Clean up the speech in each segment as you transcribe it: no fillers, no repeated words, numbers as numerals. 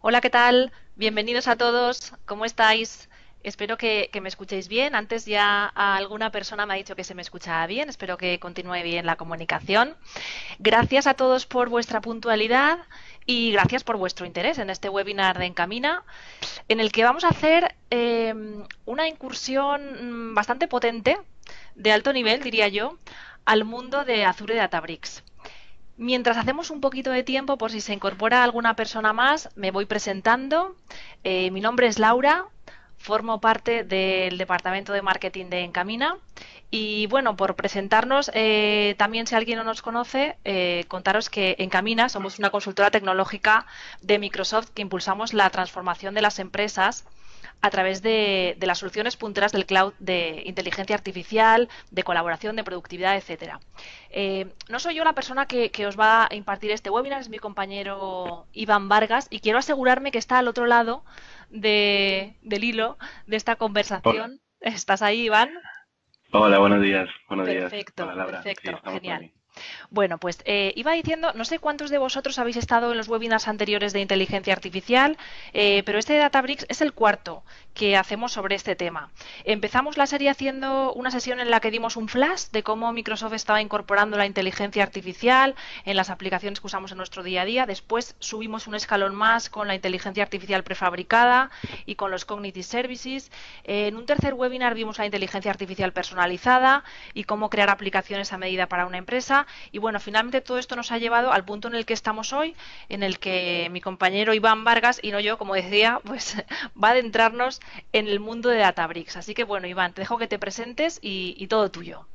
Hola, ¿qué tal? Bienvenidos a todos. ¿Cómo estáis? Espero que me escuchéis bien. Antes ya alguna persona me ha dicho que se me escuchaba bien. Espero que continúe bien la comunicación. Gracias a todos por vuestra puntualidad y gracias por vuestro interés en este webinar de Encamina, en el que vamos a hacer una incursión bastante potente, de alto nivel, diría yo, al mundo de Azure Databricks. Mientras hacemos un poquito de tiempo, por si se incorpora alguna persona más, me voy presentando. Mi nombre es Laura, formo parte del departamento de marketing de Encamina. Y bueno, por presentarnos, también si alguien no nos conoce, contaros que Encamina somos una consultora tecnológica de Microsoft que impulsamos la transformación de las empresas a través de las soluciones punteras del cloud de inteligencia artificial, de colaboración, de productividad, etcétera. No soy yo la persona que os va a impartir este webinar, es mi compañero Iván Vargas y quiero asegurarme que está al otro lado del hilo de esta Hola, conversación. ¿Estás ahí, Iván? hola, buenos días, buenos días. Hola, Perfecto, Laura. Sí, perfecto, estamos por genial. aquí. Bueno, pues iba diciendo, no sé cuántos de vosotros habéis estado en los webinars anteriores de inteligencia artificial, pero este de Databricks es el cuarto que hacemos sobre este tema. Empezamos la serie haciendo una sesión en la que dimos un flash de cómo Microsoft estaba incorporando la inteligencia artificial en las aplicaciones que usamos en nuestro día a día. Después subimos un escalón más con la inteligencia artificial prefabricada y con los cognitive services. En un tercer webinar vimos la inteligencia artificial personalizada y cómo crear aplicaciones a medida para una empresa. Y bueno, finalmente todo esto nos ha llevado al punto en el que estamos hoy, en el que mi compañero Iván Vargas, y no yo, como decía, pues va a adentrarnos en el mundo de Databricks. Así que bueno, Iván, te dejo que te presentes y todo tuyo.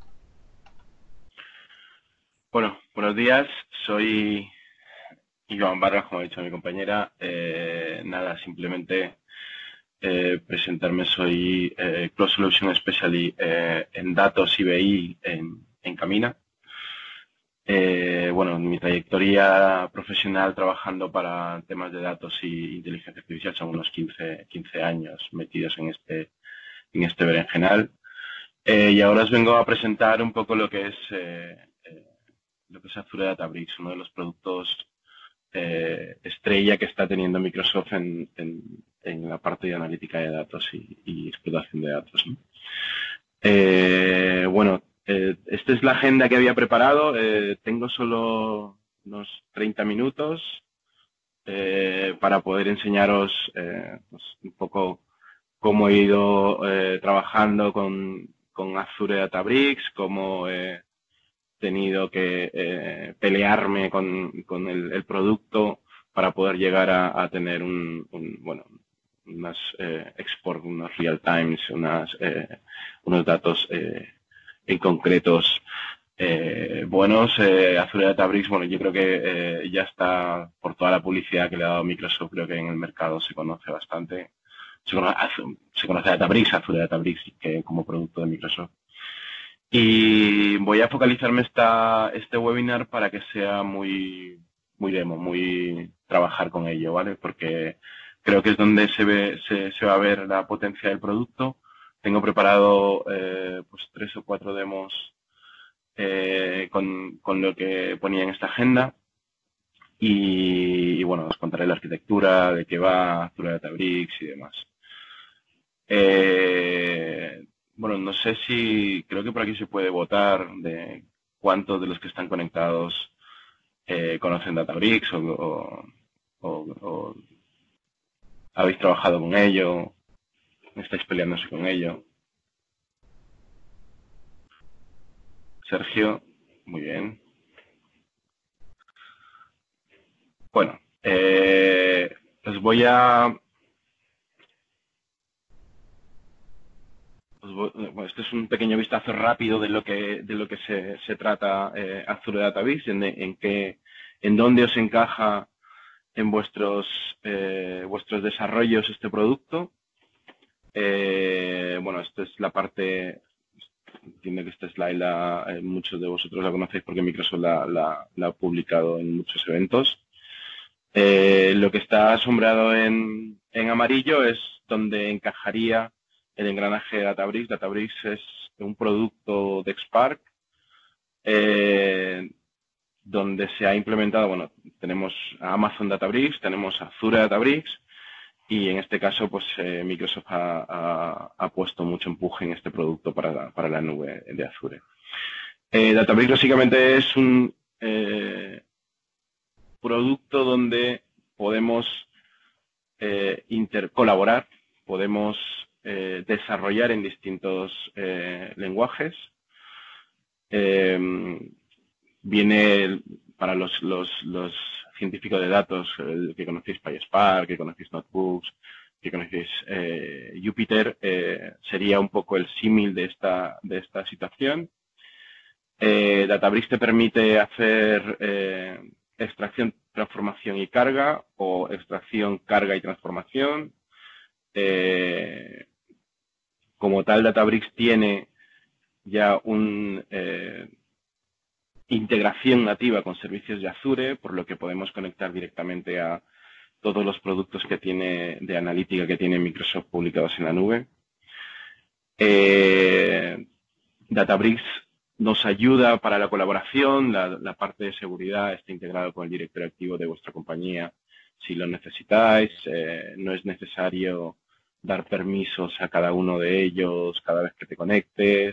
Bueno, buenos días. Soy Iván Vargas, como ha dicho mi compañera. Nada, simplemente presentarme. Soy Cloud Solution Specialist en datos IBI en Camina. Bueno, mi trayectoria profesional trabajando para temas de datos y inteligencia artificial son unos 15 años metidos en este berenjenal. Y ahora os vengo a presentar un poco lo que es Azure Databricks, uno de los productos estrella que está teniendo Microsoft en la parte de analítica de datos y explotación de datos, ¿no? Bueno, esta es la agenda que había preparado. Tengo solo unos 30 minutos para poder enseñaros pues, un poco cómo he ido trabajando con Azure Databricks, cómo he tenido que pelearme con el producto para poder llegar a tener bueno, unas export, unos real times, unos datos en concretos buenos. Azure Databricks, bueno, yo creo que ya está por toda la publicidad que le ha dado Microsoft, creo que en el mercado se conoce bastante. Se conoce Databricks, Azure Databricks, que como producto de Microsoft. Y voy a focalizarme este webinar para que sea muy demo, muy trabajar con ello, ¿vale? Porque creo que es donde se va a ver la potencia del producto. Tengo preparado pues 3 o 4 demos con lo que ponía en esta agenda. Y bueno, os contaré la arquitectura, de qué va, Azure Databricks y demás. Eh, bueno, no sé si, creo que por aquí se puede votar de cuántos de los que están conectados conocen Databricks o habéis trabajado con ello, estáis peleándose con ello. Sergio, muy bien. Bueno, os voy a... Bueno, este es un pequeño vistazo rápido de lo que se trata Azure Database, en dónde os encaja en vuestros desarrollos este producto. Bueno, esta es la parte, entiendo que esta slide muchos de vosotros la conocéis porque Microsoft la ha publicado en muchos eventos. Lo que está sombreado en amarillo es donde encajaría el engranaje de Databricks. Databricks es un producto de Spark. donde se ha implementado, bueno, tenemos a Amazon Databricks, tenemos a Azure Databricks, y en este caso, pues Microsoft ha puesto mucho empuje en este producto para la nube de Azure. Databricks básicamente es un producto donde podemos intercolaborar, podemos desarrollar en distintos lenguajes. Viene para los científicos de datos que conocéis PySpark, que conocéis Notebooks, que conocéis Jupyter, sería un poco el símil de esta situación. Databricks te permite hacer extracción, transformación y carga, o extracción, carga y transformación. Como tal, Databricks tiene ya una integración nativa con servicios de Azure, por lo que podemos conectar directamente a todos los productos que tiene de analítica que tiene Microsoft publicados en la nube. Databricks nos ayuda para la colaboración, la parte de seguridad está integrado con el directorio activo de vuestra compañía si lo necesitáis. No es necesario dar permisos a cada uno de ellos cada vez que te conectes.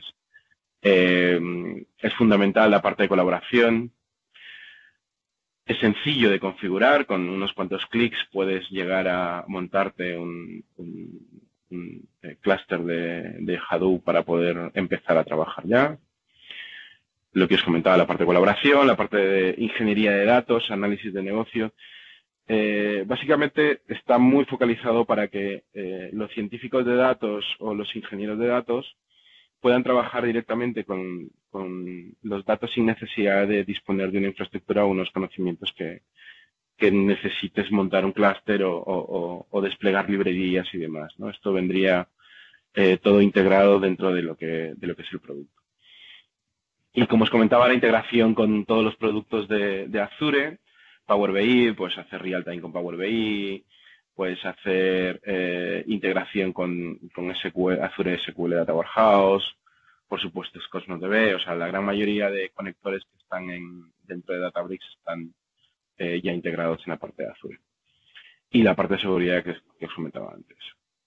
Es fundamental la parte de colaboración. Es sencillo de configurar, con unos cuantos clics puedes llegar a montarte un clúster de Hadoop para poder empezar a trabajar ya. Lo que os comentaba, la parte de colaboración, la parte de ingeniería de datos, análisis de negocio. Básicamente está muy focalizado para que los científicos de datos o los ingenieros de datos puedan trabajar directamente con los datos sin necesidad de disponer de una infraestructura o unos conocimientos que necesites montar un clúster o desplegar librerías y demás, ¿no? Esto vendría todo integrado dentro de lo que es el producto. Y como os comentaba, la integración con todos los productos de Azure, Power BI, pues hacer real time con Power BI, puedes hacer integración con Azure SQL Data Warehouse, por supuesto es Cosmos DB, o sea, la gran mayoría de conectores que están dentro de Databricks están ya integrados en la parte de Azure. Y la parte de seguridad que os comentaba antes.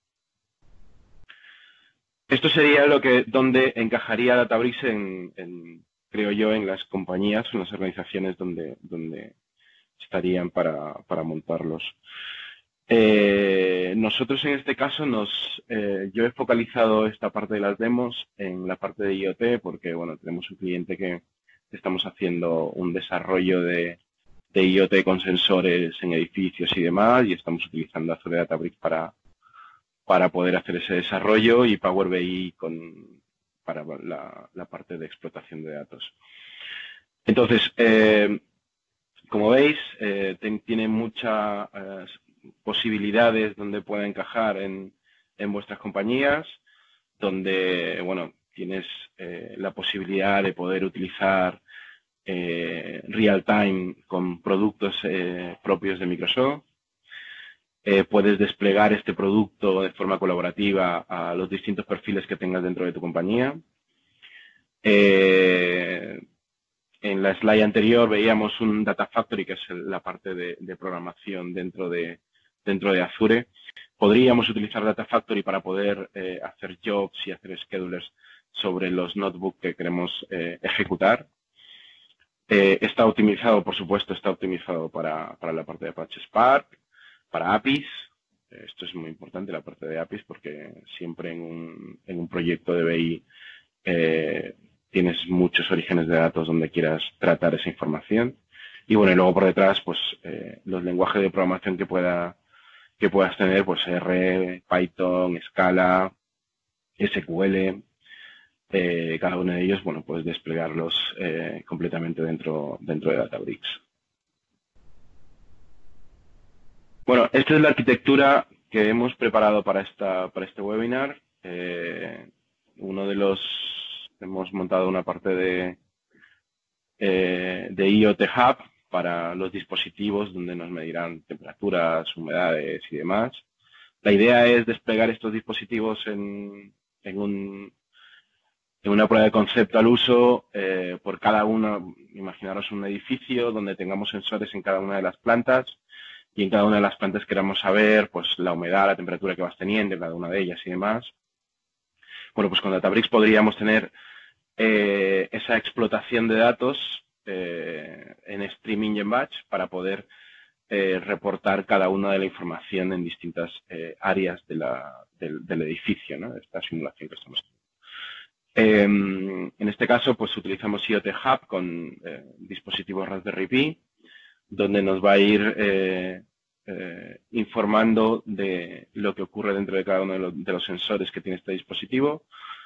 Esto sería donde encajaría Databricks creo yo, en las compañías, en las organizaciones donde estarían para montarlos. Nosotros en este caso yo he focalizado esta parte de las demos en la parte de IoT porque, bueno, tenemos un cliente que estamos haciendo un desarrollo de IoT con sensores en edificios y demás, y estamos utilizando Azure Databricks para poder hacer ese desarrollo, y Power BI para la parte de explotación de datos. Entonces, como veis, tiene muchas posibilidades donde pueda encajar en vuestras compañías, donde, bueno, tienes la posibilidad de poder utilizar real time con productos propios de Microsoft. Puedes desplegar este producto de forma colaborativa a los distintos perfiles que tengas dentro de tu compañía. En la slide anterior veíamos un Data Factory, que es la parte de programación dentro de Azure. Podríamos utilizar Data Factory para poder hacer jobs y hacer schedulers sobre los notebooks que queremos ejecutar. Está optimizado, por supuesto, para la parte de Apache Spark, para APIs. Esto es muy importante, la parte de APIs, porque siempre en un proyecto de BI tienes muchos orígenes de datos donde quieras tratar esa información. Y bueno, y luego por detrás, pues los lenguajes de programación que puedas tener, pues R, Python, Scala, SQL, cada uno de ellos, bueno, puedes desplegarlos completamente dentro de Databricks. Bueno, esta es la arquitectura que hemos preparado para este webinar. Hemos montado una parte de IoT Hub para los dispositivos donde nos medirán temperaturas, humedades y demás. La idea es desplegar estos dispositivos en en una prueba de concepto al uso, por cada uno, imaginaros un edificio donde tengamos sensores en cada una de las plantas y en cada una de las plantas queramos saber pues la humedad, la temperatura que vas teniendo en cada una de ellas y demás. Bueno, pues con Databricks podríamos tener esa explotación de datos en streaming y en batch para poder reportar cada una de la información en distintas áreas del edificio, ¿no? De esta simulación que estamos haciendo. En este caso, pues utilizamos IoT Hub con dispositivos Raspberry Pi, donde nos va a ir informando de lo que ocurre dentro de cada uno de los sensores que tiene este dispositivo.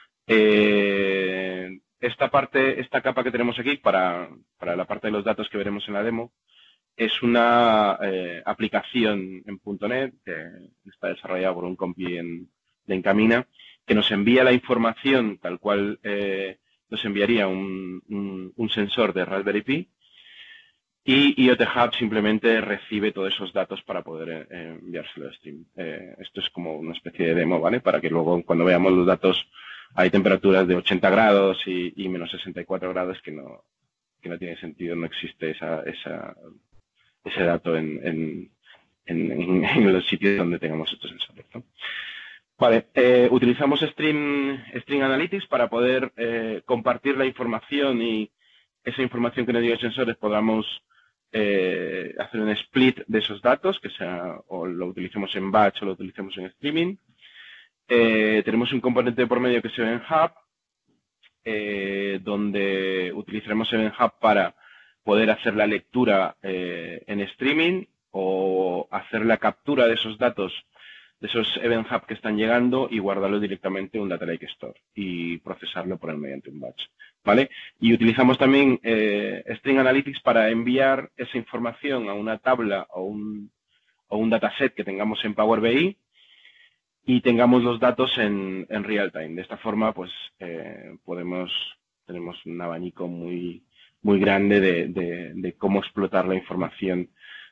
Esta capa que tenemos aquí para la parte de los datos que veremos en la demo es una aplicación en .NET que está desarrollada por un compi de Encamina que nos envía la información tal cual nos enviaría un sensor de Raspberry Pi y IoT Hub simplemente recibe todos esos datos para poder enviárselo a Stream. Esto es como una especie de demo, ¿vale? Para que luego cuando veamos los datos hay temperaturas de 80 grados y menos 64 grados que no tiene sentido, no existe ese dato en los sitios donde tengamos estos sensores, ¿no? Vale, utilizamos String Analytics para poder compartir la información y esa información que nos dio sensores podamos hacer un split de esos datos, que sea o lo utilicemos en batch o lo utilicemos en streaming. Tenemos un componente por medio que es Event Hub, donde utilizaremos Event Hub para poder hacer la lectura en streaming o hacer la captura de esos datos, de esos Event Hub que están llegando y guardarlo directamente en un Data Lake Store y procesarlo por él mediante un batch, ¿vale? Y utilizamos también String Analytics para enviar esa información a una tabla o un dataset que tengamos en Power BI y tengamos los datos en real time. De esta forma, pues tenemos un abanico muy grande de cómo explotar la información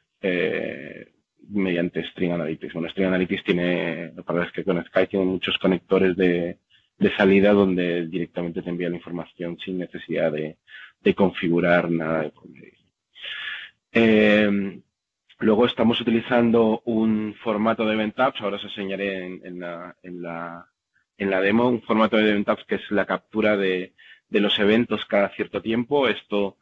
mediante String Analytics. Bueno, String Analytics tiene, para los que conozcáis, tiene muchos conectores de salida donde directamente te envía la información sin necesidad de configurar nada de por medio. Luego estamos utilizando un formato de Event Hubs, ahora os enseñaré en la demo, un formato de Event Hubs que es la captura de los eventos cada cierto tiempo. Esto,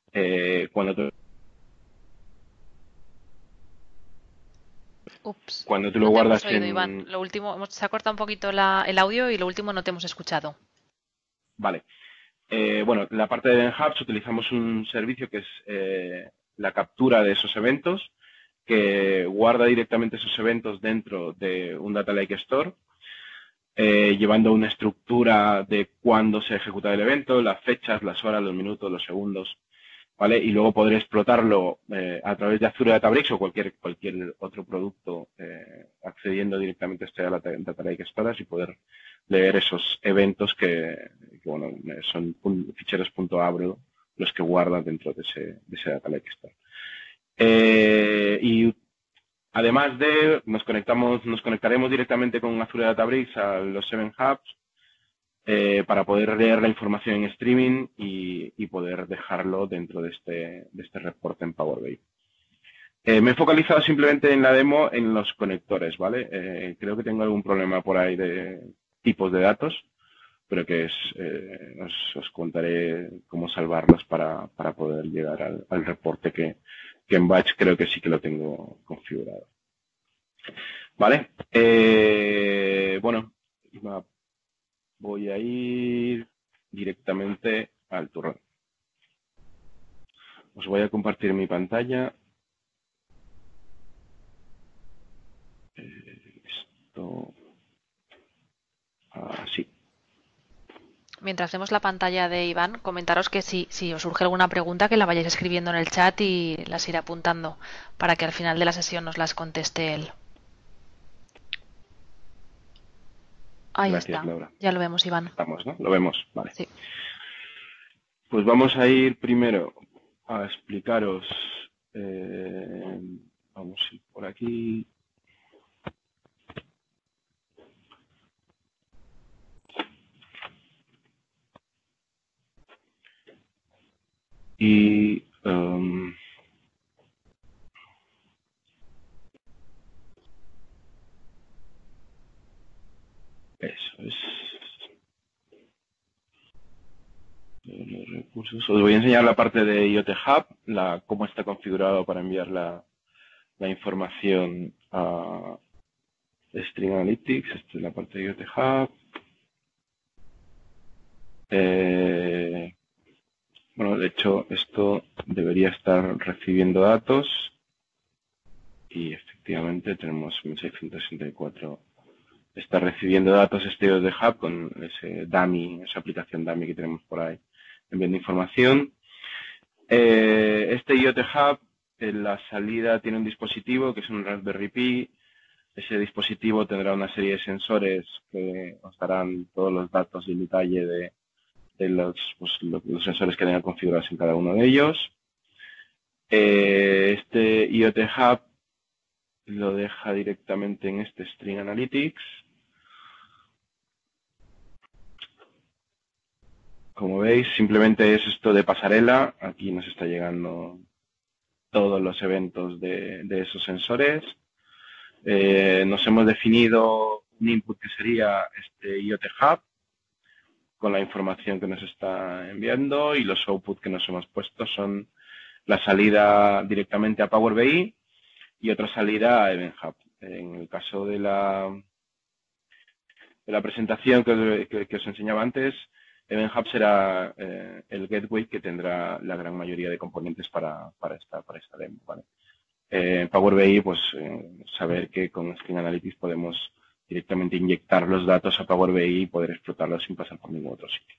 cuando tú lo no te guardas hemos oído, Iván. Lo último, se ha cortado un poquito el audio y lo último no te hemos escuchado. Vale. Bueno, en la parte de Event Hubs utilizamos un servicio que es la captura de esos eventos, que guarda directamente esos eventos dentro de un Data Lake Store, llevando una estructura de cuándo se ejecuta el evento, las fechas, las horas, los minutos, los segundos, ¿vale? Y luego poder explotarlo a través de Azure Databricks o cualquier otro producto accediendo directamente a este Data Lake Store y poder leer esos eventos que bueno, son ficheros .abro los que guardan dentro de ese Data Lake Store. Y además nos conectaremos directamente con Azure Databricks a los Event Hubs para poder leer la información en streaming y poder dejarlo dentro de este reporte en Power BI. Me he focalizado simplemente en la demo en los conectores, ¿vale? Creo que tengo algún problema por ahí de tipos de datos, pero que os contaré cómo salvarlos para poder llegar al reporte que en batch creo que sí que lo tengo configurado. ¿Vale? Bueno, voy a ir directamente al turrón. Os voy a compartir mi pantalla. Esto así. Mientras vemos la pantalla de Iván, comentaros que si os surge alguna pregunta que la vayáis escribiendo en el chat y las iré apuntando para que al final de la sesión nos las conteste él. Ahí Gracias, está. Laura. Ya lo vemos, Iván. Estamos, ¿no? Lo vemos, vale. Sí. Pues vamos a ir primero a explicaros. Vamos a ir por aquí. Y eso es. Los recursos. Os voy a enseñar la parte de IoT Hub, cómo está configurado para enviar la información a String Analytics. Esta es la parte de IoT Hub. Bueno, de hecho, esto debería estar recibiendo datos y efectivamente tenemos 1664. Está recibiendo datos este IoT Hub con ese dummy, esa aplicación dummy que tenemos por ahí enviando información. Este IoT Hub, en la salida tiene un dispositivo que es un Raspberry Pi. Ese dispositivo tendrá una serie de sensores que os darán todos los datos y el detalle de los sensores que tengan configurados en cada uno de ellos. Este IoT Hub lo deja directamente en este String Analytics. Como veis, simplemente es esto de pasarela. Aquí nos está llegando todos los eventos de esos sensores. Nos hemos definido un input que sería este IoT Hub con la información que nos está enviando, y los outputs que nos hemos puesto son la salida directamente a Power BI y otra salida a Event Hub. En el caso de la presentación que os enseñaba antes, Event Hub será el gateway que tendrá la gran mayoría de componentes para esta demo, ¿vale? Power BI, pues saber que con String Analytics podemos directamente inyectar los datos a Power BI y poder explotarlos sin pasar por ningún otro sitio.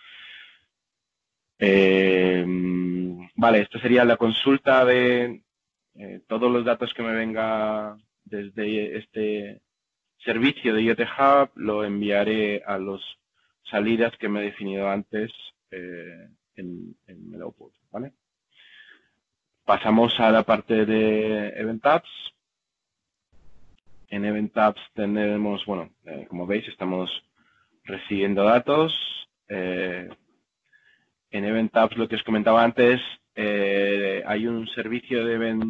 Vale, esto sería la consulta de todos los datos que me venga desde este servicio de IoT Hub, lo enviaré a las salidas que me he definido antes en el output, ¿vale? Pasamos a la parte de Event Apps. En Event Apps tenemos, bueno, como veis, estamos recibiendo datos. En Event Apps, lo que os comentaba antes, hay un servicio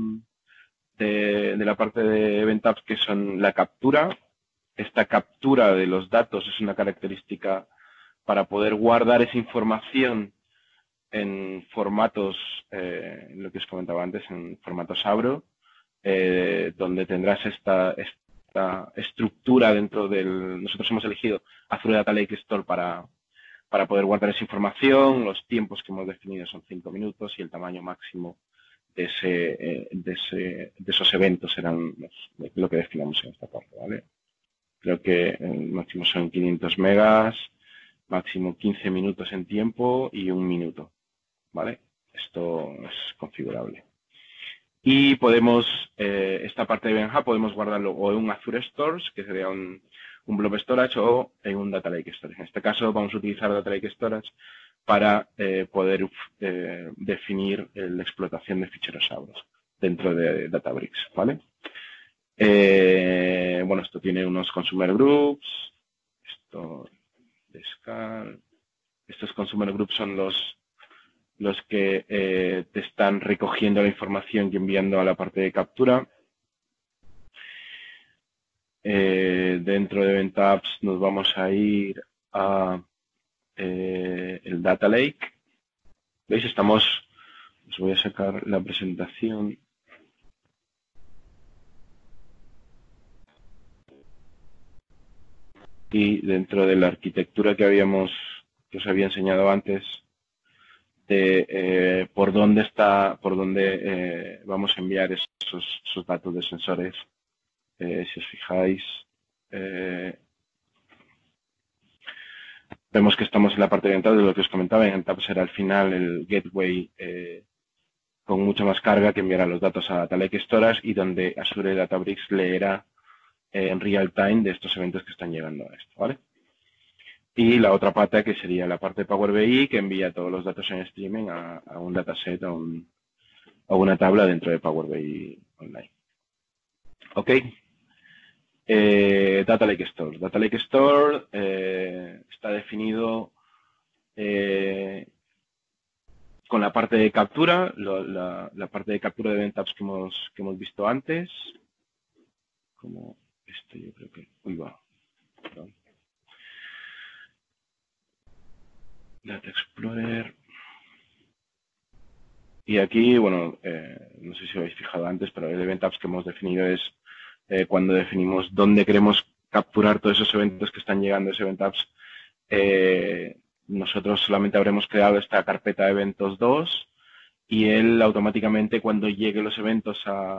de la parte de Event Apps que son la captura. Esta captura de los datos es una característica para poder guardar esa información en formatos, lo que os comentaba antes, en formatos Avro, donde tendrás esta estructura dentro del... Nosotros hemos elegido Azure Data Lake Store para poder guardar esa información. Los tiempos que hemos definido son 5 minutos y el tamaño máximo de esos eventos serán lo que definamos en esta parte, ¿vale? Creo que el máximo son 500 megas, máximo 15 minutos en tiempo y 1 minuto, ¿vale? Esto es configurable. Y podemos, esta parte de Event Hub podemos guardarlo o en un Azure Stores, que sería un Blob Storage, o en un Data Lake Storage. En este caso vamos a utilizar Data Lake Storage para poder definir la explotación de ficheros Avros dentro de Databricks, ¿vale? Bueno, esto tiene unos consumer groups. Estos consumer groups son los que te están recogiendo la información y enviando a la parte de captura. Dentro de Event Apps nos vamos a ir a el Data Lake. ¿Veis? Os voy a sacar la presentación. Y dentro de la arquitectura que os había enseñado antes, de por dónde vamos a enviar esos datos de sensores. Si os fijáis, vemos que estamos en la parte oriental de lo que os comentaba. En Tab será al final el gateway con mucha más carga que enviará los datos a Data Lake Storage y donde Azure Databricks leerá en real time de estos eventos que están llegando a esto, ¿vale? Y la otra pata que sería la parte de Power BI que envía todos los datos en streaming a un dataset o a una tabla dentro de Power BI Online. Ok. Data Lake Store. Data Lake Store está definido con la parte de captura, la parte de captura de event tabs que hemos visto antes. Como esto yo creo que... Uy, va. Perdón. Data Explorer. Y aquí, bueno, no sé si os habéis fijado antes, pero el event tabs que hemos definido es cuando definimos dónde queremos capturar todos esos eventos que están llegando a ese event tabs. Nosotros solamente habremos creado esta carpeta de eventos 2 y él automáticamente cuando lleguen los eventos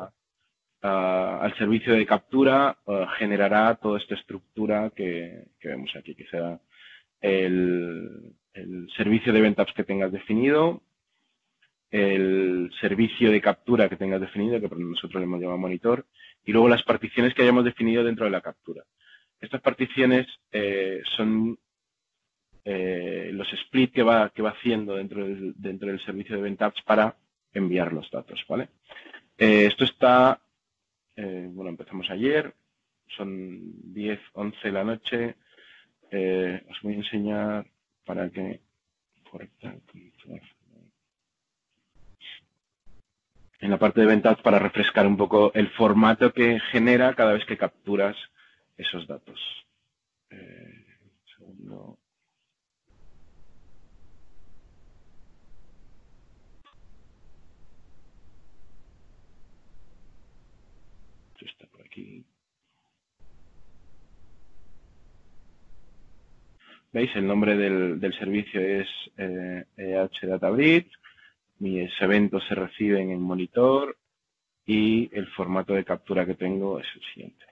al servicio de captura generará toda esta estructura que vemos aquí, que será el servicio de event tabs que tengas definido, el servicio de captura que tengas definido, que nosotros le hemos llamado monitor, y luego las particiones que hayamos definido dentro de la captura. Estas particiones son los split que va haciendo dentro del servicio de event tabs para enviar los datos, ¿vale? Esto está, bueno, empezamos ayer, son 10, 11 de la noche. Os voy a enseñar para que... En la parte de event tabs para refrescar un poco el formato que genera cada vez que capturas esos datos. Un segundo. Esto está por aquí. ¿Veis? El nombre del servicio es EH Databricks. Mis eventos se reciben en monitor y el formato de captura que tengo es el siguiente.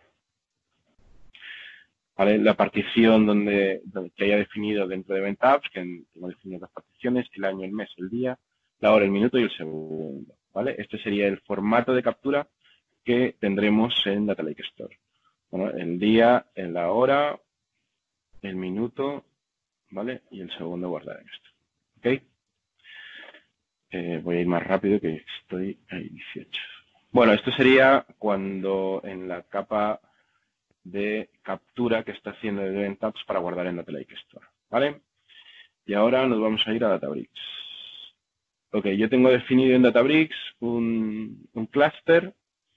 ¿Vale? La partición que haya definido dentro de event tabs, que hemos definido las particiones, el año, el mes, el día, la hora, el minuto y el segundo. ¿Vale? Este sería el formato de captura que tendremos en Data Lake Store. Bueno, el día, la hora, el minuto, ¿vale? Y el segundo guardar en esto. ¿Ok? Voy a ir más rápido que estoy ahí 18. Bueno, esto sería cuando en la capa de captura que está haciendo el event tabs para guardar en Data Lake Store, ¿vale? Y ahora nos vamos a ir a Databricks. Ok, yo tengo definido en Databricks un clúster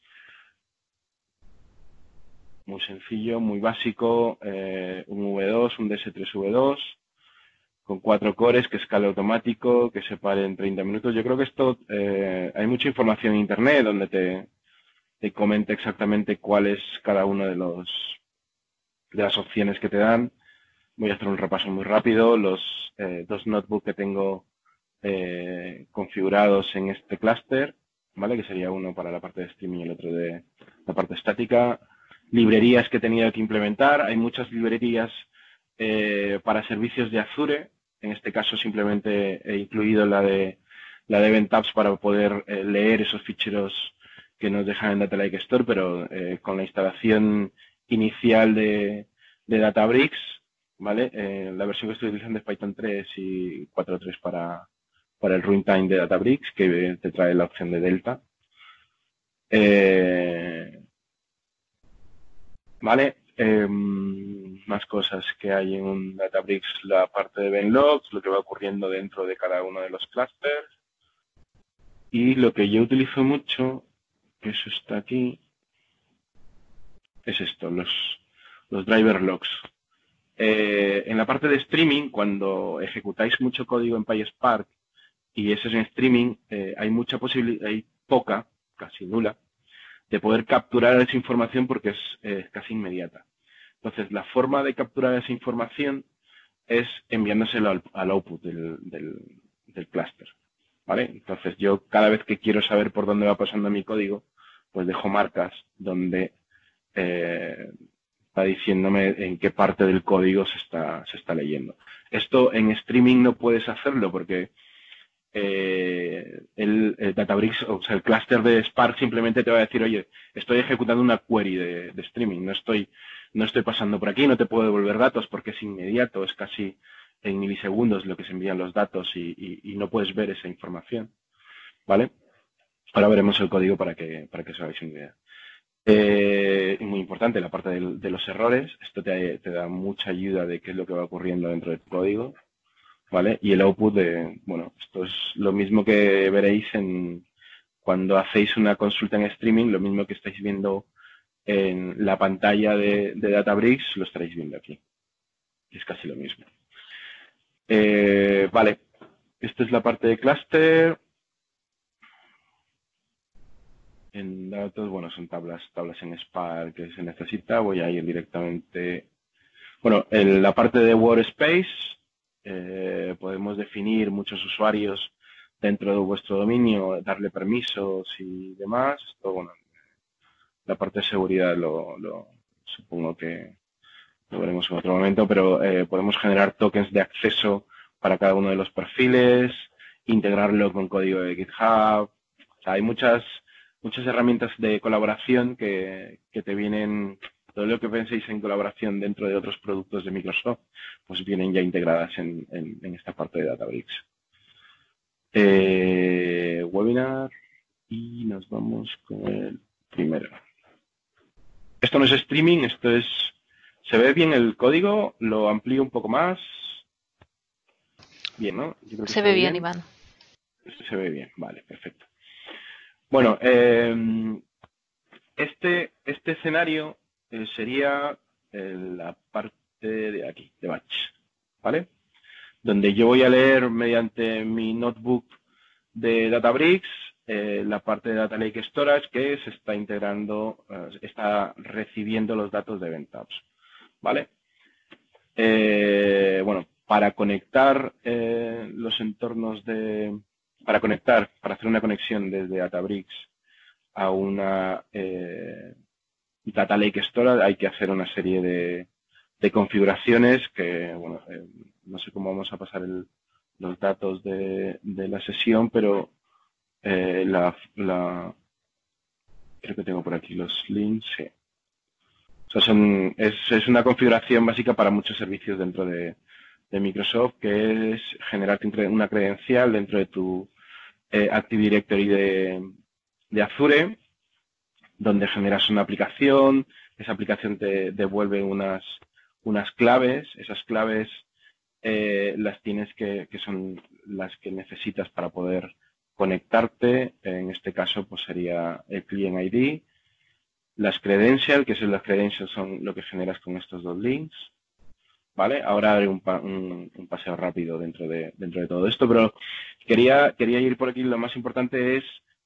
muy sencillo, muy básico, un V2, un DS3V2, con 4 cores, que escale automático, que se pare en 30 minutos. Yo creo que esto, hay mucha información en Internet donde te comenta exactamente cuál es cada uno de las opciones que te dan. Voy a hacer un repaso muy rápido. Los 2 notebooks que tengo configurados en este clúster, ¿vale? Que sería uno para la parte de streaming y el otro de la parte estática. Librerías que he tenido que implementar. Hay muchas librerías para servicios de Azure. En este caso simplemente he incluido la de Event Tabs para poder leer esos ficheros que nos dejan en Data Lake Store, pero con la instalación inicial de Databricks, ¿vale? La versión que estoy utilizando es Python 3 y 4.3 para el runtime de Databricks, que te trae la opción de Delta. ¿Vale? Más cosas que hay en un Databricks, la parte de event logs, lo que va ocurriendo dentro de cada uno de los clusters. Y lo que yo utilizo mucho, que eso está aquí, es esto, los driver logs. En la parte de streaming, cuando ejecutáis mucho código en PySpark y eso es en streaming, hay mucha posibilidad, hay poca, casi nula, de poder capturar esa información porque es casi inmediata. Entonces, la forma de capturar esa información es enviándoselo al output del clúster, ¿vale? Entonces, yo cada vez que quiero saber por dónde va pasando mi código, pues dejo marcas donde va diciéndome en qué parte del código se está leyendo. Esto en streaming no puedes hacerlo porque el Databricks, o sea, el clúster de Spark simplemente te va a decir, oye, estoy ejecutando una query de streaming, no estoy pasando por aquí, no te puedo devolver datos porque es inmediato, es casi en milisegundos lo que se envían los datos y no puedes ver esa información, ¿vale? Ahora veremos el código para que os hagáis una idea. Muy importante la parte de los errores, esto te da mucha ayuda de qué es lo que va ocurriendo dentro del código. ¿vale? Y el output bueno, esto es lo mismo que veréis cuando hacéis una consulta en streaming, lo mismo que estáis viendo en la pantalla de Databricks, lo estaréis viendo aquí. Es casi lo mismo. Vale, esta es la parte de clúster. En datos, bueno, son tablas en Spark que se necesita. Voy a ir directamente. Bueno, en la parte de Workspace podemos definir muchos usuarios dentro de vuestro dominio, darle permisos y demás. Esto, bueno, la parte de seguridad supongo que lo veremos en otro momento, pero podemos generar tokens de acceso para cada uno de los perfiles, integrarlo con código de GitHub. O sea, hay muchas herramientas de colaboración que te vienen, todo lo que penséis en colaboración dentro de otros productos de Microsoft, pues vienen ya integradas en esta parte de Databricks. Webinar y nos vamos con el primero. Esto no es streaming, esto es... ¿Se ve bien el código? ¿Lo amplío un poco más? Bien, ¿no? Yo creo que Se ve bien, Iván. Esto se ve bien, vale, perfecto. Bueno, este escenario sería la parte de aquí, de batch, ¿vale? Donde yo voy a leer mediante mi notebook de Databricks la parte de Data Lake Storage que se está integrando, está recibiendo los datos de Event Hubs, ¿vale? Bueno, para conectar los entornos para hacer una conexión desde Databricks a una Data Lake Storage hay que hacer una serie de configuraciones que, bueno, no sé cómo vamos a pasar los datos de la sesión, pero creo que tengo por aquí los links, sí. O sea, es una configuración básica para muchos servicios dentro de Microsoft, que es generarte una credencial dentro de tu Active Directory de Azure, donde generas una aplicación, esa aplicación te devuelve unas claves, esas claves las tienes que son las que necesitas para poder conectarte, en este caso pues sería el Client ID, las credentials, que son las credentials son lo que generas con estos dos links, ¿vale? Ahora haré un paseo rápido dentro de todo esto, pero quería ir por aquí. Lo más importante es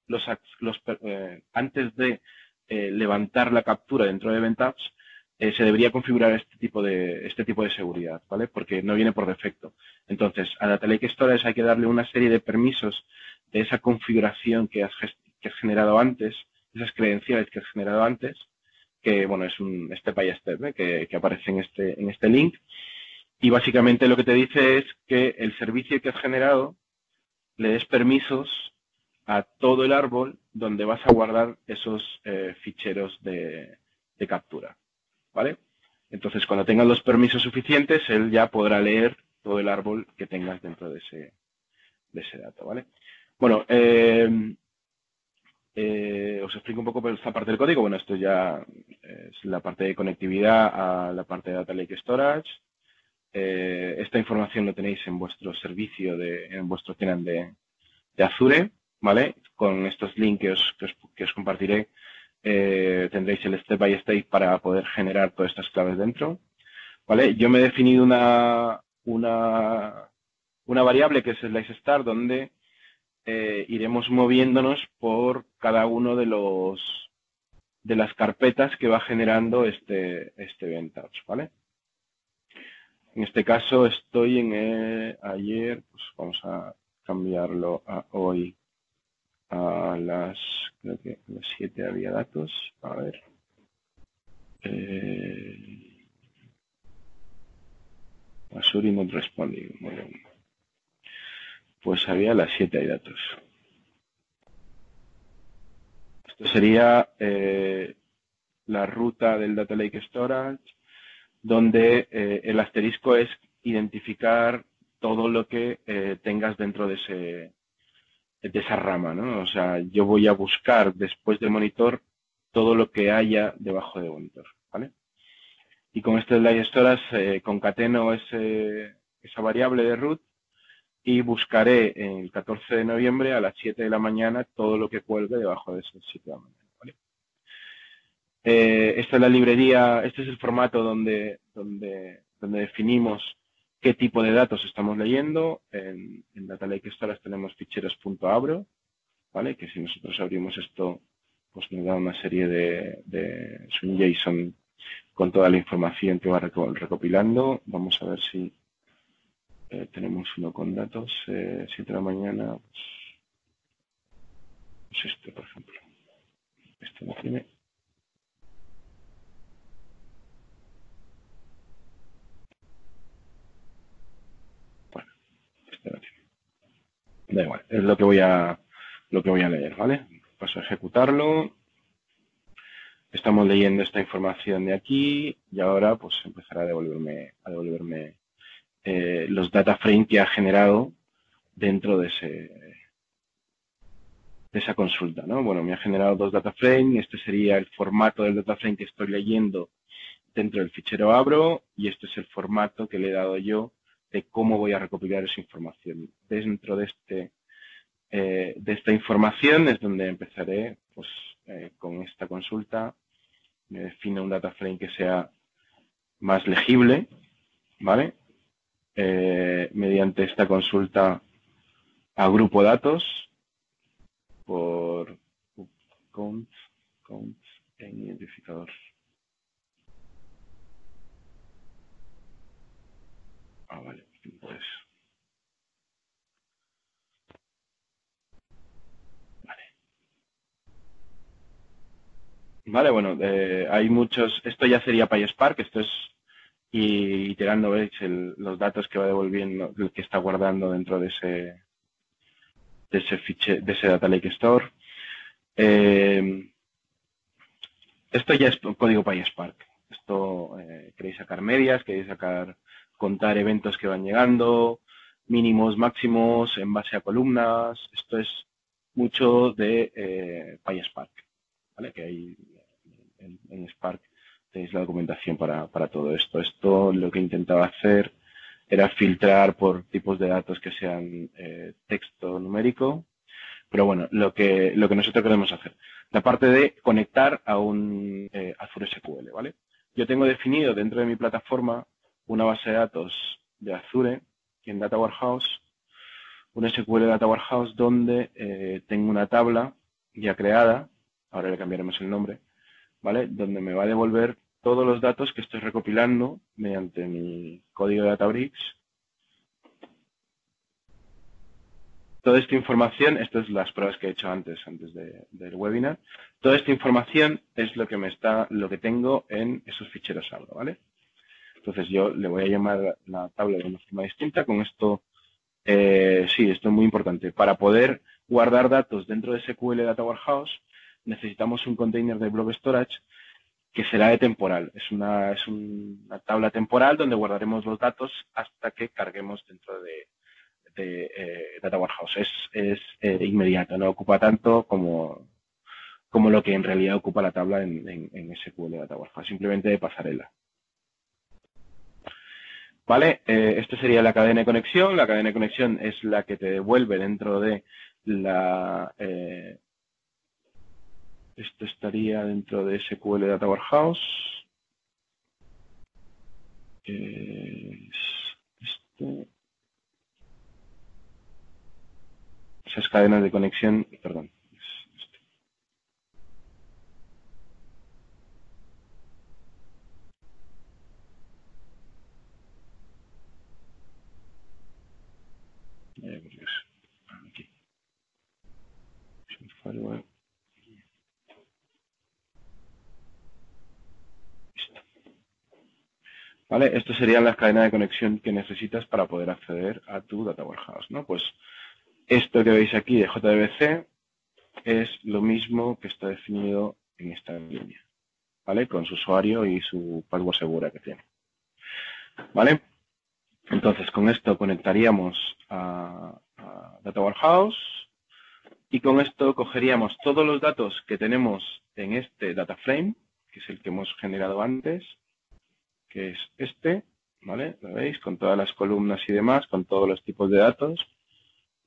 antes de levantar la captura dentro de Event Hubs, se debería configurar este tipo de seguridad, ¿vale? Porque no viene por defecto. Entonces, a Data Lake Storage hay que darle una serie de permisos de esa configuración que has generado antes, esas credenciales que has generado antes, que, bueno, es un step by step, que aparece en este link. Y básicamente lo que te dice es que el servicio que has generado le des permisos a todo el árbol donde vas a guardar esos ficheros de captura, ¿vale? Entonces, cuando tengas los permisos suficientes, él ya podrá leer todo el árbol que tengas dentro de ese dato, ¿vale? Bueno, os explico un poco esta parte del código. Bueno, esto ya es la parte de conectividad a la parte de Data Lake Storage. Esta información lo tenéis en vuestro servicio, en vuestro tenant de Azure, ¿vale? Con estos links que os compartiré, tendréis el step by step para poder generar todas estas claves dentro, ¿vale? Yo me he definido una variable que es el slice_star, donde iremos moviéndonos por cada uno de las carpetas que va generando este Event Hubs, ¿vale? En este caso estoy en ayer, pues vamos a cambiarlo a hoy creo que a las 7 había datos, a ver. Azure not responding, muy bien. Pues había a las 7 hay datos. Esto sería la ruta del Data Lake Storage, donde el asterisco es identificar todo lo que tengas dentro de esa rama, ¿no? O sea, yo voy a buscar después de monitor todo lo que haya debajo de monitor, ¿vale? Y con este Lake Storage concateno esa variable de root y buscaré el 14 de noviembre a las 7 de la mañana todo lo que cuelgue debajo de esas 7 de la mañana. ¿Vale? Esta es la librería, este es el formato donde definimos qué tipo de datos estamos leyendo. En Data Lake Store tenemos ficheros .abro, ¿vale? Que si nosotros abrimos esto, pues nos da una serie de es un JSON con toda la información que va recopilando. Vamos a ver si tenemos uno con datos, 7 de la mañana, pues este, por ejemplo. Este no tiene. Bueno, este no tiene. Da igual, es lo que voy a leer, ¿vale? Paso a ejecutarlo. Estamos leyendo esta información de aquí y ahora pues empezará a devolverme los data frame que ha generado dentro de esa consulta, ¿no? Bueno, me ha generado 2 data frame, este sería el formato del data frame que estoy leyendo dentro del fichero abro y este es el formato que le he dado yo de cómo voy a recopilar esa información. Dentro de esta información es donde empezaré pues, con esta consulta. Me define un data frame que sea más legible, ¿vale? Mediante esta consulta agrupo datos por count en identificador. Vale, pues. Vale, bueno, hay muchos, esto ya sería PySpark, esto es iterando, veis, los datos que va devolviendo, que está guardando dentro de ese Data Lake Store. Esto ya es código PySpark. Esto queréis sacar medias, queréis contar eventos que van llegando, mínimos, máximos, en base a columnas. Esto es mucho de PySpark, ¿vale? Que hay en Spark tenéis la documentación para todo esto. Esto lo que intentaba hacer era filtrar por tipos de datos que sean texto numérico, pero bueno, lo que nosotros queremos hacer, la parte de conectar a un Azure SQL, ¿vale? Yo tengo definido dentro de mi plataforma una base de datos de Azure en Data Warehouse, un SQL Data Warehouse donde tengo una tabla ya creada, ahora le cambiaremos el nombre, ¿vale? Donde me va a devolver todos los datos que estoy recopilando mediante mi código de Databricks. Toda esta información, estas son las pruebas que he hecho antes del webinar. Toda esta información es lo que tengo en esos ficheros Abro, ¿vale? Entonces yo le voy a llamar la tabla de una forma distinta. Con esto, sí, esto es muy importante. Para poder guardar datos dentro de SQL Data Warehouse, necesitamos un container de blob storage que será de temporal. Es una tabla temporal donde guardaremos los datos hasta que carguemos dentro de Data Warehouse. Es inmediato, no ocupa tanto como lo que en realidad ocupa la tabla en SQL Data Warehouse, simplemente de pasarela. ¿Vale? Esta sería la cadena de conexión. La cadena de conexión es la que te devuelve dentro de la... esto estaría dentro de SQL Data Warehouse. Esas cadenas de conexión, perdón. Aquí. ¿Vale? Estas serían las cadenas de conexión que necesitas para poder acceder a tu Data Warehouse, ¿no? Pues esto que veis aquí de JDBC es lo mismo que está definido en esta línea, ¿vale? Con su usuario y su password segura que tiene, ¿vale? Entonces, con esto conectaríamos a Data Warehouse y con esto cogeríamos todos los datos que tenemos en este data frame, que es el que hemos generado antes, que es este, ¿vale? ¿Lo veis? Con todas las columnas y demás, con todos los tipos de datos.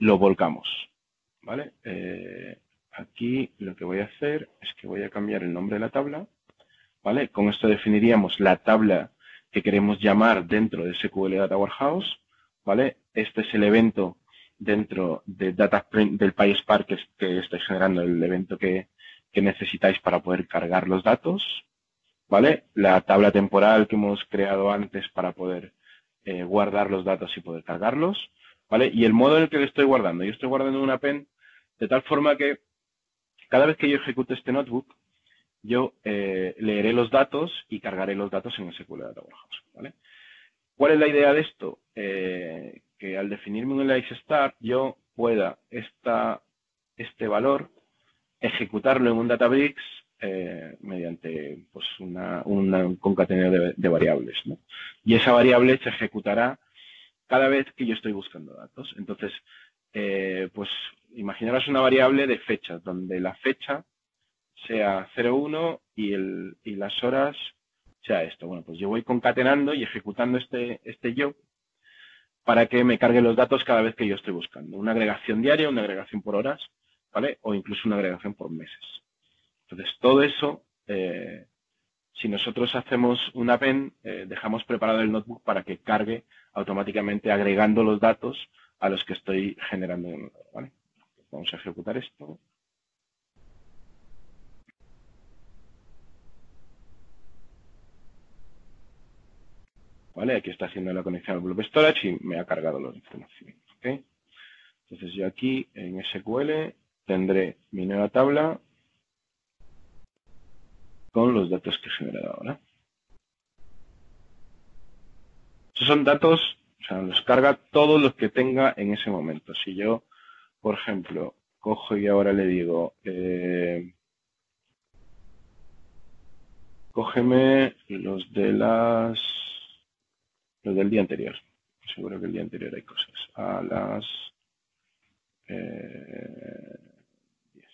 lo volcamos, ¿vale? Aquí lo que voy a hacer es que voy a cambiar el nombre de la tabla, ¿vale? Con esto definiríamos la tabla que queremos llamar dentro de SQL Data Warehouse, ¿vale? Este es el evento dentro de del PySpark que estoy generando, el evento que necesitáis para poder cargar los datos, ¿vale? La tabla temporal que hemos creado antes para poder guardar los datos y poder cargarlos, ¿vale? Y el modo en el que lo estoy guardando. Yo estoy guardando en una pen de tal forma que cada vez que yo ejecute este notebook, yo leeré los datos y cargaré los datos en SQL Data Warehouse, ¿vale? ¿Cuál es la idea de esto? Que al definirme un Elixir Star, yo pueda este valor ejecutarlo en un Databricks mediante pues, un concatenado de variables, ¿no? Y esa variable se ejecutará cada vez que yo estoy buscando datos. Entonces, pues imaginaros una variable de fechas, donde la fecha sea 01 y las horas sea esto. Bueno, pues yo voy concatenando y ejecutando este job para que me cargue los datos cada vez que yo estoy buscando. Una agregación diaria, una agregación por horas, ¿vale? O incluso una agregación por meses. Entonces, todo eso, si nosotros hacemos una pen, dejamos preparado el notebook para que cargue automáticamente agregando los datos a los que estoy generando, ¿vale? Vamos a ejecutar esto. ¿Vale? Aquí está haciendo la conexión al Blob Storage y me ha cargado la información. ¿Okay? Entonces yo aquí en SQL tendré mi nueva tabla con los datos que he generado ahora. Estos son datos, o sea, los carga todos los que tenga en ese momento. Si yo, por ejemplo, cojo y ahora le digo, cógeme los del día anterior. Seguro que el día anterior hay cosas. A las 10.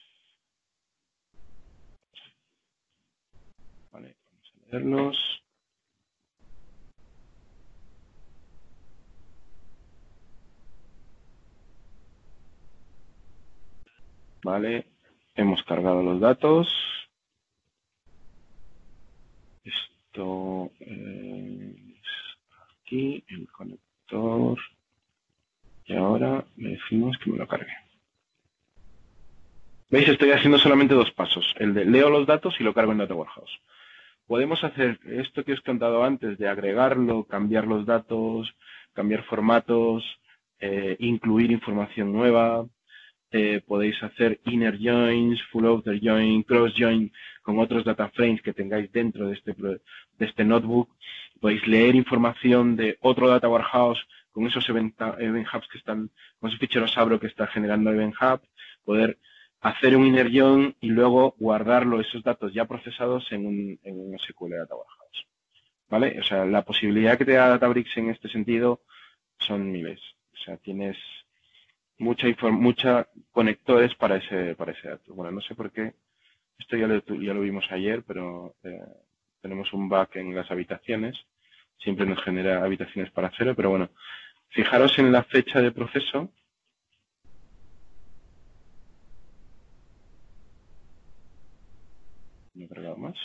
Vale, vamos a leerlos. Vale, hemos cargado los datos. Esto es aquí, el conector. Y ahora le decimos que me lo cargue. ¿Veis? Estoy haciendo solamente dos pasos. El de leo los datos y lo cargo en Data Warehouse. Podemos hacer esto que os he contado antes, de agregarlo, cambiar los datos, cambiar formatos, incluir información nueva. Podéis hacer inner joins, full outer join, cross join con otros data frames que tengáis dentro de este notebook. Podéis leer información de otro data warehouse con esos event hubs que están, con esos ficheros Abro que está generando Event Hub. Poder hacer un inner join y luego guardarlo, esos datos ya procesados en un SQL Data Warehouse. ¿Vale? O sea, la posibilidad que te da Databricks en este sentido son miles. O sea, tienes mucha conectores para ese dato. Bueno, no sé por qué, esto ya lo vimos ayer, pero tenemos un bug en las habitaciones, siempre nos genera habitaciones para cero, pero bueno, fijaros en la fecha de proceso. No he cargado más.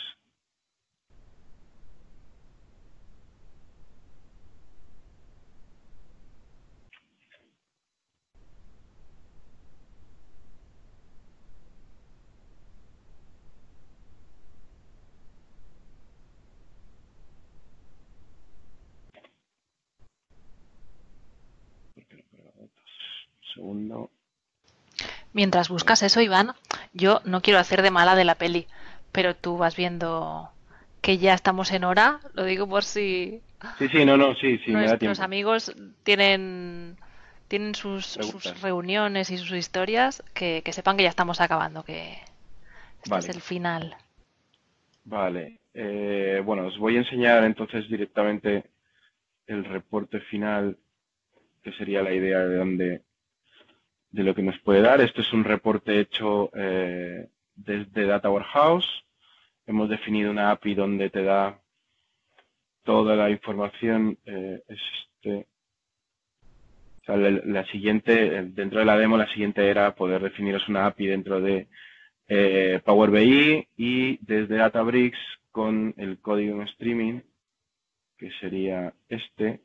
Segundo. Mientras buscas eso, Iván, yo no quiero hacer de mala de la peli, pero tú vas viendo que ya estamos en hora, lo digo por si Sí, sí, no, sí, me da nuestros tiempo. amigos tienen sus reuniones y sus historias, que sepan que ya estamos acabando, que este es Vale, el final. vale. Bueno, os voy a enseñar entonces directamente el reporte final, que sería la idea de lo que nos puede dar. Este es un reporte hecho desde Data Warehouse. Hemos definido una API donde te da toda la información. O sea, la siguiente, dentro de la demo, la siguiente era poder definiros una API dentro de Power BI y desde Databricks con el código en streaming, que sería este,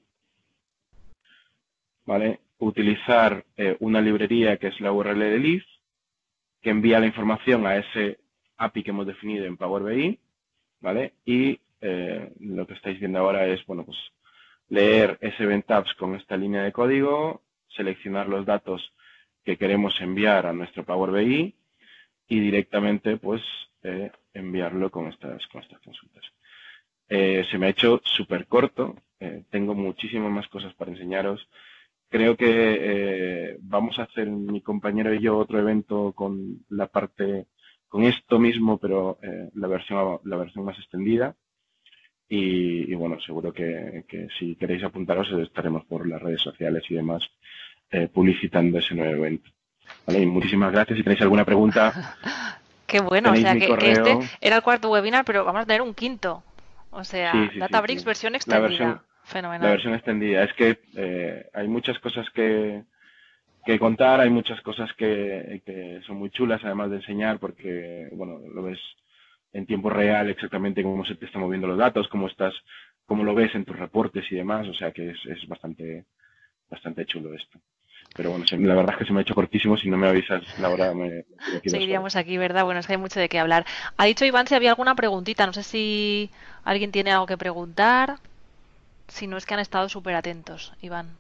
¿vale? Utilizar una librería que es la URL de Leaf, que envía la información a ese API que hemos definido en Power BI, ¿vale? Y lo que estáis viendo ahora es, bueno, pues leer ese event tabs con esta línea de código, seleccionar los datos que queremos enviar a nuestro Power BI y directamente, pues, enviarlo con estas consultas. Se me ha hecho súper corto, tengo muchísimas más cosas para enseñaros. Creo que vamos a hacer mi compañero y yo otro evento con la parte, con esto mismo, pero la versión más extendida. Y bueno, seguro que si queréis apuntaros estaremos por las redes sociales y demás publicitando ese nuevo evento. ¿Vale? Y muchísimas gracias. Si tenéis alguna pregunta, Qué bueno, o tenéis sea mi que este correo. era el cuarto webinar, pero vamos a tener un quinto. O Sí, sea, sí, sí, Databricks sí. versión La extendida. versión, la Fenomenal. versión extendida. Es que hay muchas cosas que contar, hay muchas cosas que son muy chulas además de enseñar porque, bueno, lo ves en tiempo real exactamente cómo se te están moviendo los datos, cómo lo ves en tus reportes y demás, o sea que es bastante chulo esto. Pero bueno, la verdad es que se me ha hecho cortísimo, si no me avisas la hora me tiro aquí 2 horas. Seguiríamos aquí, ¿verdad? Bueno, es que hay mucho de qué hablar. Ha dicho Iván si había alguna preguntita. No sé si alguien tiene algo que preguntar. Si no, es que han estado súper atentos, Iván.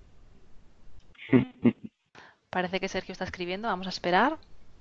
Parece que Sergio está escribiendo. Vamos a esperar.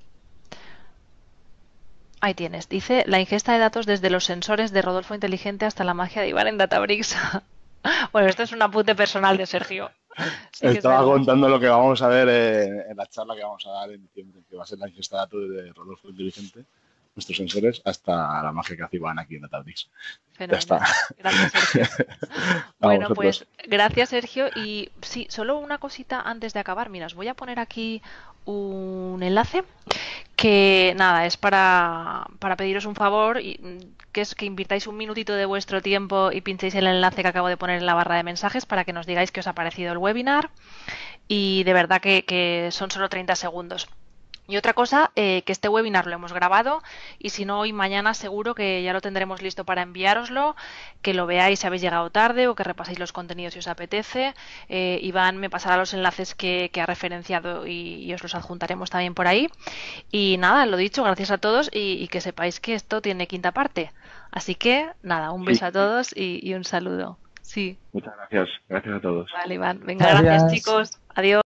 Ahí tienes. Dice la ingesta de datos desde los sensores de Rodolfo Inteligente hasta la magia de Iván en Databricks. Bueno, esto es un apunte personal de Sergio. Sí que es Estaba verdad. contando lo que vamos a ver en la charla que vamos a dar en diciembre, que va a ser la ingesta de datos de Rodolfo Inteligente, nuestros sensores, hasta la magia que hace Iván aquí en Databricks. Ya está. Fenomenal. Gracias, Sergio. A Bueno, pues vosotros. gracias, Sergio. Y sí, solo una cosita antes de acabar. Mira, os voy a poner aquí un enlace que nada, es para pediros un favor, y, que es que invirtáis un minutito de vuestro tiempo y pinchéis el enlace que acabo de poner en la barra de mensajes para que nos digáis qué os ha parecido el webinar. Y de verdad que son solo 30 segundos. Y otra cosa, que este webinar lo hemos grabado y si no hoy mañana seguro que ya lo tendremos listo para enviároslo, que lo veáis si habéis llegado tarde o que repaséis los contenidos si os apetece. Iván me pasará los enlaces que ha referenciado y os los adjuntaremos también por ahí. Y nada, lo dicho, gracias a todos y que sepáis que esto tiene quinta parte. Así que nada, un Sí, beso a todos y un saludo. Sí, muchas gracias. Gracias a todos. vale, Iván. Venga, gracias Gracias. chicos. Adiós.